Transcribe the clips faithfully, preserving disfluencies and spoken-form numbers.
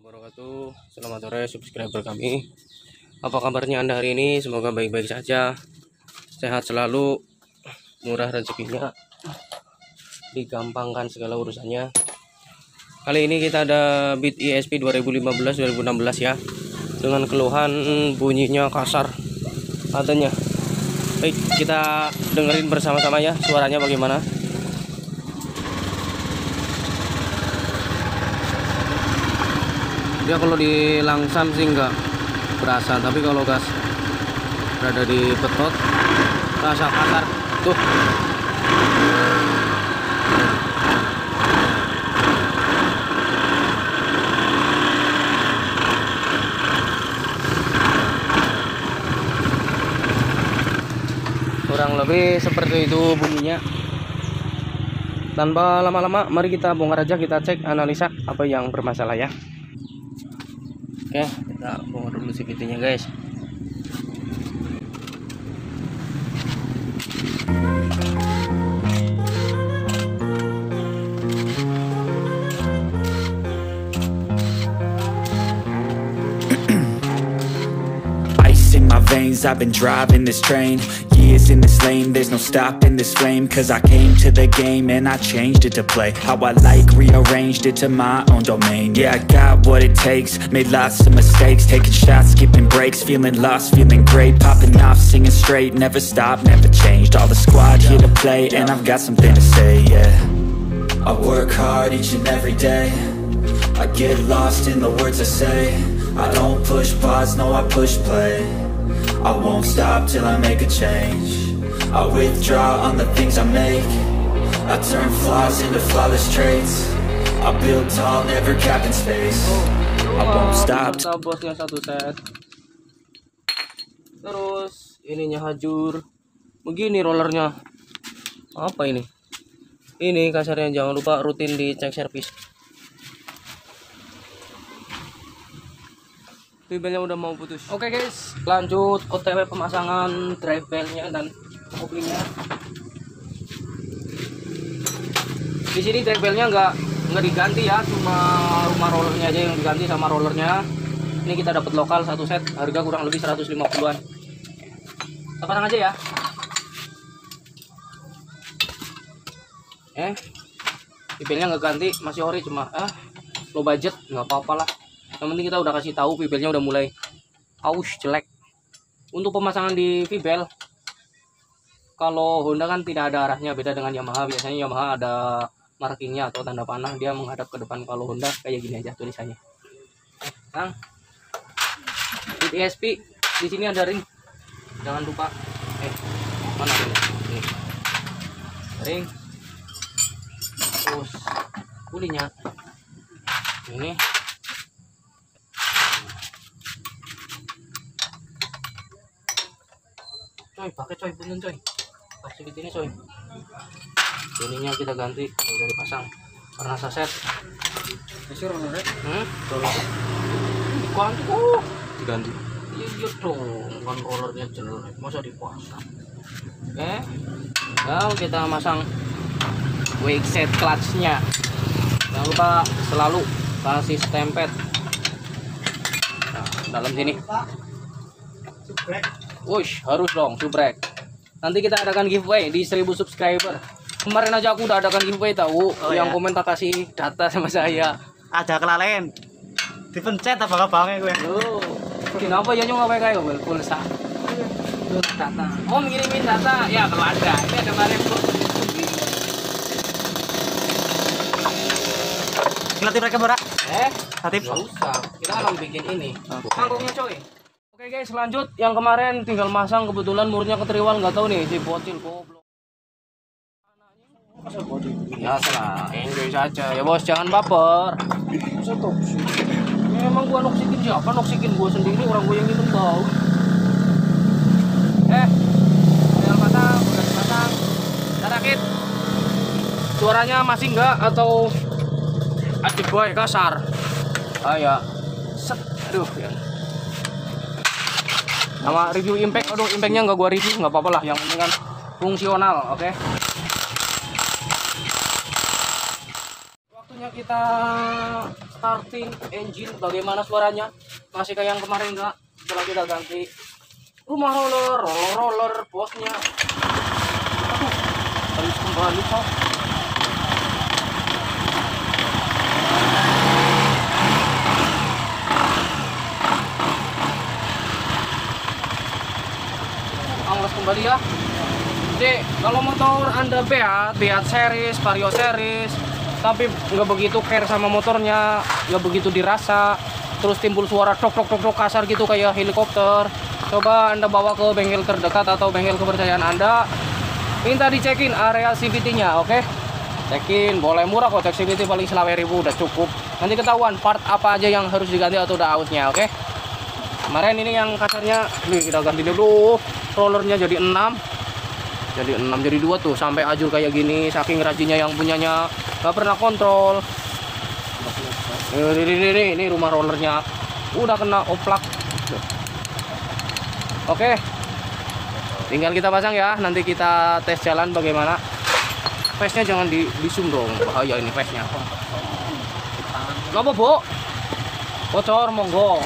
wabarakatuh. Selamat sore subscriber kami. Apa kabarnya Anda hari ini? Semoga baik-baik saja, sehat selalu, murah rezekinya, digampangkan segala urusannya. Kali ini kita ada Beat E S P dua ribu lima belas dua ribu enam belas ya, dengan keluhan bunyinya kasar katanya. Baik, kita dengerin bersama-sama ya suaranya bagaimana. Dia kalau di langsam sih enggak berasa, tapi kalau gas berada di petot rasa kasar tuh. Kurang lebih seperti itu bunyinya. Tanpa lama-lama, mari kita bongkar aja, kita cek analisa apa yang bermasalah ya. Oke, kita bongkar dulu C V T-nya guys. Ice in my veins, I've been driving this train. Years in this lane, there's no stopping this flame. Cause I came to the game and I changed it to play how I like, rearranged it to my own domain. Yeah, I got what it takes, made lots of mistakes, taking shots, skipping breaks, feeling lost, feeling great, popping off, singing straight, never stopped, never changed. All the squad here to play and I've got something to say, yeah. I work hard each and every day, I get lost in the words I say. I don't push pause, no I push play. I won't stop till I make a change. I withdraw on the things I make. I turn flaws into flawless traits. I build tall, never capped in space. I won't stop. Bosnya satu set. Terus ininya hajur. Begini rollernya. Apa ini? Ini kasarnya, jangan lupa rutin dicek servis. Belnya udah mau putus. Oke guys, lanjut O T W pemasangan drive belnya dan koplingnya. Di sini drive belnya nggak nggak diganti ya, cuma rumah rollernya aja yang diganti sama rollernya. Ini kita dapat lokal satu set, harga kurang lebih seratus lima puluhan. Kita pasang aja ya. Eh, belnya nggak ganti, masih ori, cuma ah low budget, nggak apa-apa lah. Yang penting kita udah kasih tahu V-belnya udah mulai aus jelek. Untuk pemasangan di V-bel, kalau Honda kan tidak ada arahnya, beda dengan Yamaha. Biasanya Yamaha ada markingnya atau tanda panah, dia menghadap ke depan. Kalau Honda kayak gini aja tulisannya. Sang Beat E S P di sini ada ring, jangan lupa. Eh, mana ring? Ini ring, terus kulinya ini. Coy, pakai coy, punten coy, kasih di sini coy. Ininya kita ganti, udah dipasang karena saset. Kasih roller, hmm, roller. Diganti, oh, diganti. Iya iya dong, kan rollernya jelek, masa dipasang. Oke, now kita masang wake set clutchnya. Jangan lupa selalu kasih stempet. Nah, dalam sini. Wush, harus dong subrek. Nanti kita adakan giveaway di seribu subscriber. Kemarin aja aku udah adakan giveaway tahu, oh, yang ya? Komentar kasih data sama saya. Ada kelalaian. Dipencet apa bangnya gue. Loh, kenapa ya nyong ngapain kayak gue pulsa? Data. Oh, ngirimin data. Ya, kalau ada. Ini ada kemarin bro. Ngelatih mereka berak. Eh, Hatip. Nggak usah. Kita kan bikin ini. Mangkoknya coy. Oke guys, lanjut yang kemarin tinggal masang, kebetulan murnya keteriwal, nggak tahu nih si bocil goblok. Ya salah, enjoy saja ya bos, jangan baper. Ya, emang gua noksikin siapa? Noksikin gua sendiri, orang gua yang minum tahu. Eh, udah pasang, udah dipasang. Tarakit. Suaranya masih enggak atau adik boy kasar? Ah ya. Set, aduh ya. Sama review impact, aduh impactnya nggak gua review, nggak apa-apa lah, yang penting kan fungsional. Oke, Saatnya kita starting engine. Bagaimana suaranya? Masih kayak yang kemarin enggak? Setelah kita ganti rumah roller, roller roller bosnya. Aduh, harus kembali sob. Angles kembali ya. Jadi kalau motor Anda Beat, Beat series, Vario series, tapi nggak begitu care sama motornya, nggak begitu dirasa, terus timbul suara tok tok tok tok kasar gitu kayak helikopter, coba Anda bawa ke bengkel terdekat atau bengkel kepercayaan Anda, minta dicekin area C V T-nya, oke? Cekin, boleh murah kok, cek C V T paling selawe ribu udah cukup. Nanti ketahuan part apa aja yang harus diganti atau udah outnya, oke? Kemarin ini yang kasarnya, nih kita ganti dulu, rollernya jadi enam. Jadi enam jadi dua tuh sampai ajur kayak gini, saking rajinnya yang punyanya nggak pernah kontrol. Ini, ini, ini, ini rumah rollernya udah kena oplak. Oke, tinggal kita pasang ya, nanti kita tes jalan bagaimana. Face-nya jangan di, di zoom dong, bahaya ini face-nya. Ngapa bu? Bocor monggo.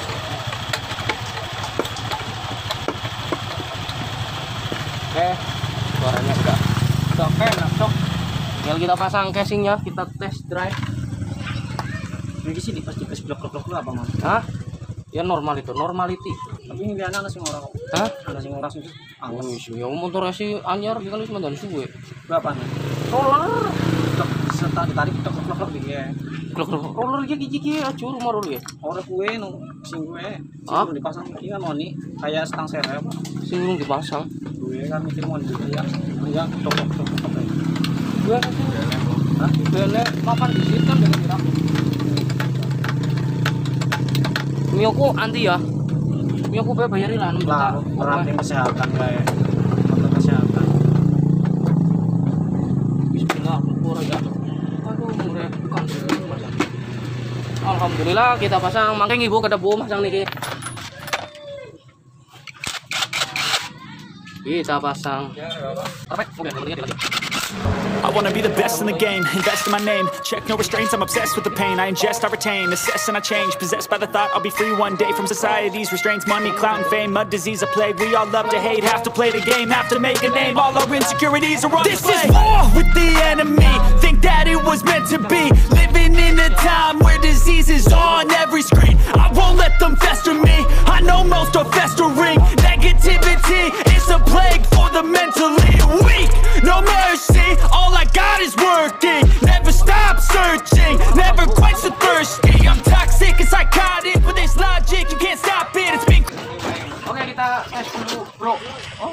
Oke, suaranya udah udah enak sok. Tinggal kita pasang casingnya, kita test drive. Ini sih di pas di pas blok-blok lu apa Mas? Hah? Ya normal itu, normality. Tapi ini anak sing ora kok. Hah? Ana sing ora sih. Oh, ya motornya sih anyar kali cuma dan suwe. Berapa nih? Roller. Tok serta ditarik tok tok tok iki ya. Roller iki iki acur rumah roller ya. Ora kuwe no sing kuwe. Hah? Sing dipasang iki kan moni kayak stang serep. Sing urung dipasang. Kuwe kan mikir moni ya. Ya tok tok tok tok. Gue kan hah? Bele papan di situ kan dengan kira. Mioku anti ya. Mioku be bayarin lah enam juta. Perhatian kesehatan kayak untuk kesehatan. Bismillah, murah ya. Aduh, murah bukan. Alhamdulillah kita pasang, mangkeng ibu kada bu pasang niki. Kita pasang. Perfect. Oke, kemudian kita I wanna be the best in the game, invest in my name. Check no restraints, I'm obsessed with the pain. I ingest, I retain, assess and I change. Possessed by the thought I'll be free one day from society's restraints. Money, clout and fame, a disease, a plague. We all love to hate, have to play the game, have to make a name. All our insecurities are on display. This is war with the enemy, think that it was meant to be. Living in a time where disease is on every screen. I won't let them fester me, I know most are festering. Negativity is a plague for the mentally weak. No mercy, all I got is working. Never stop searching, never quench the thirsty. I'm toxic and psychotic, with this logic you can't stop it. It's been. Oke, kita tes dulu, bro. Oh.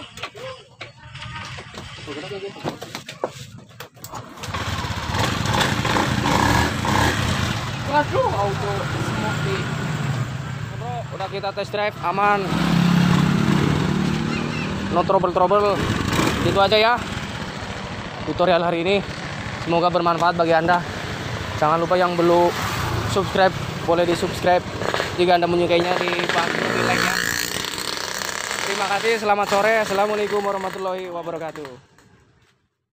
Waduh, auto smoothie. Bro, udah kita test drive aman. No trouble-trouble. Itu aja ya tutorial hari ini. Semoga bermanfaat bagi Anda. Jangan lupa yang belum subscribe, boleh di subscribe. Jika Anda menyukainya, dibantu di like ya. Terima kasih, selamat sore. Assalamualaikum warahmatullahi wabarakatuh.